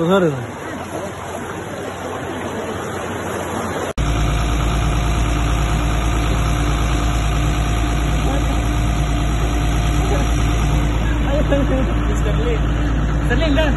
sorry. Sterling dah.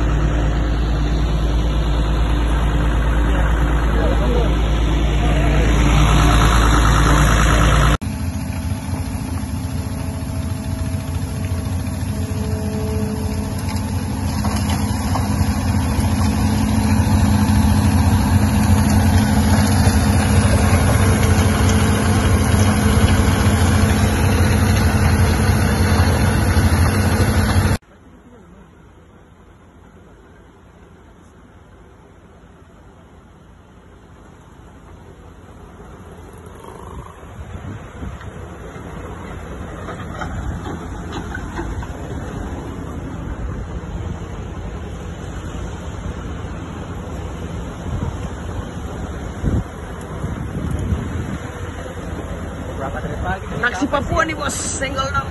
Taksi Papua nih bos, senggol dong.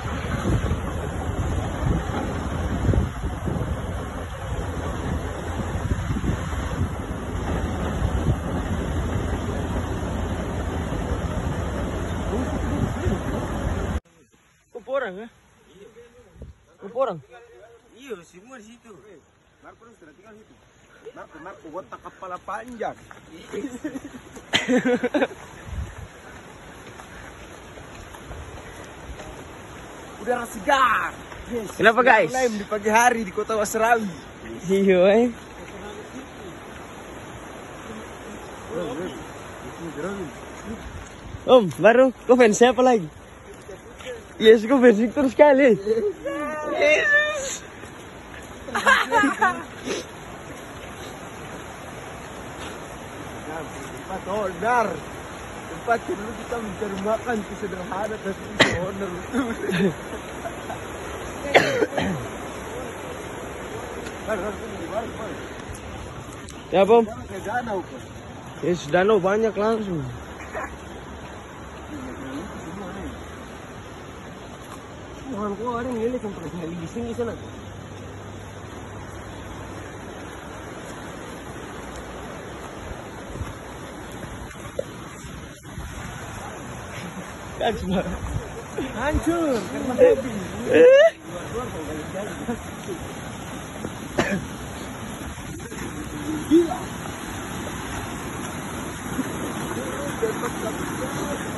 Orang ya? Orang? Iya, semua di situ. Marco sudah tinggal situ. Marco botak kepala panjang. Udara segar. Yes. Kenapa guys? Lem di pagi hari di kota Wasrawi. Iya, Om, baru kau fans siapa lagi? Yes, kau fans Victor sekali. Yesus. Tempat honor. Tempat dulu kita mencari makan itu sederhana tapi itu honor. Ya, Bom. Ke danau. Yes, danau banyak langsung. Kok ada yang sampai sekali di sini sana. Kan semua Hancur karena hobi. Gila.